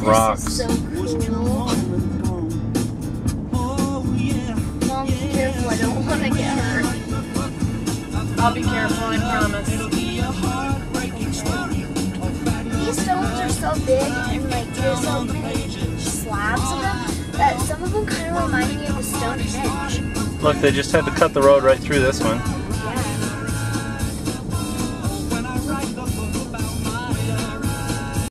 rocks. This is so cool. Mom, be careful. I don't want to get hurt. I'll be careful, I promise. These stones are so big and like there's so many slabs of them that some of them kind of remind me of a Stonehenge. Look, they just had to cut the road right through this one.